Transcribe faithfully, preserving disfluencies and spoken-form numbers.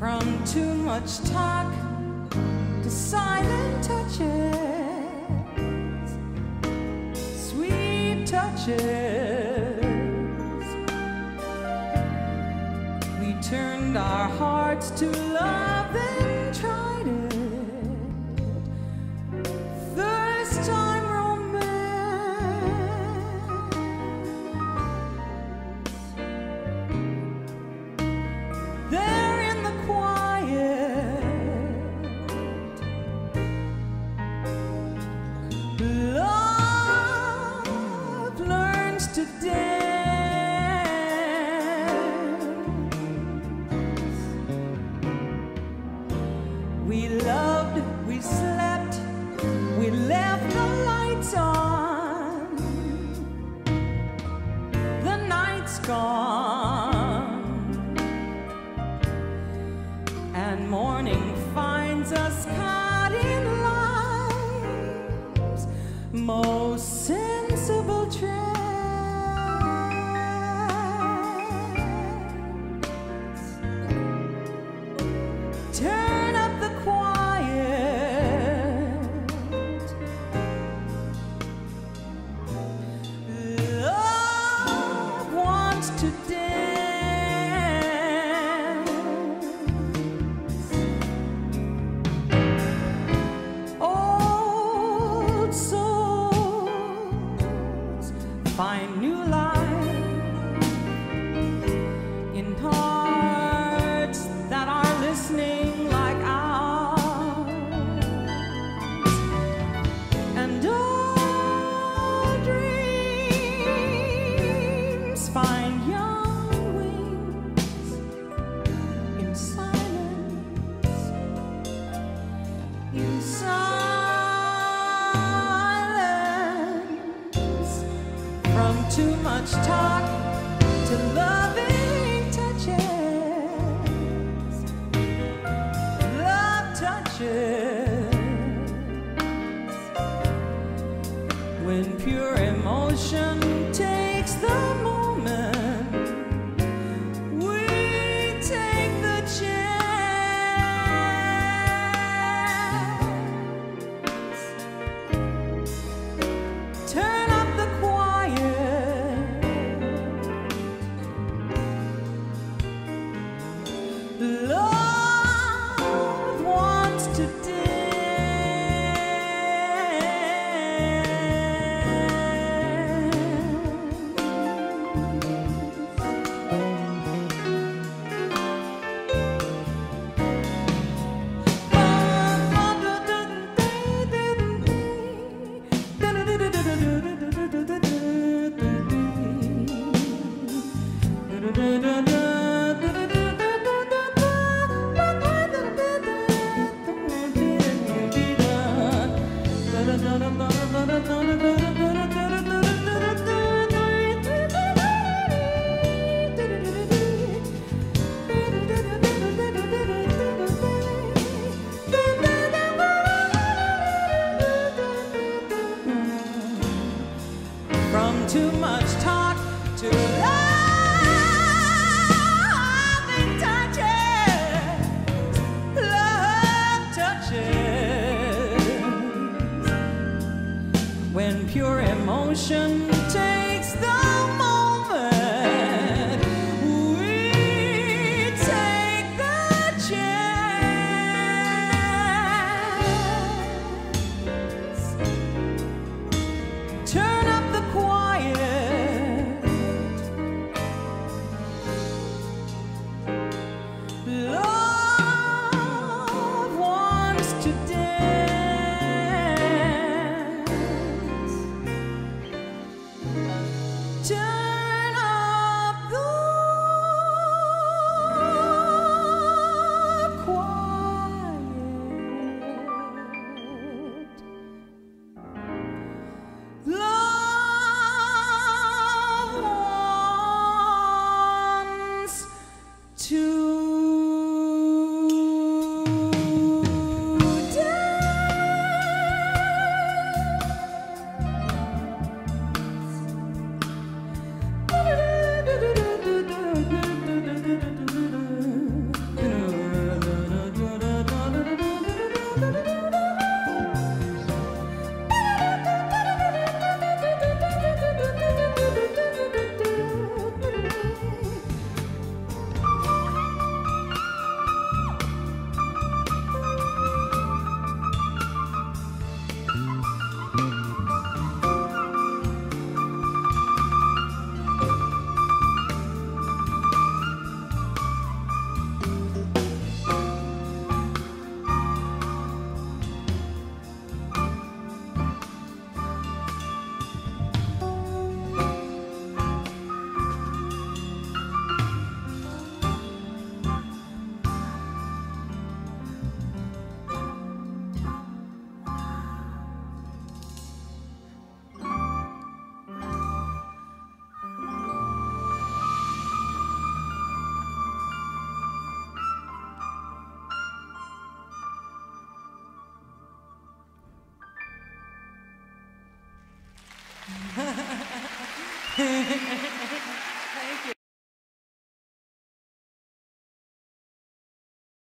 From too much talk to silent touches, sweet touches. We turned our hearts to love and tried it. First time romance. There in the quiet, love learns to dance. We loved, we slept, we left the lights on. The night's gone, and morning finds us caught in life's most sensible trance. Turn up the quiet. Love wants to dance. Old souls find new life in hearts that are listening like ours, and old dreams find young wings in silence, in silence. From too much talk to loving touches, love touches. When pure emotion takes the moment, we take the chance. Turn up the quiet. Love wants to From too much talk to love Hehehehe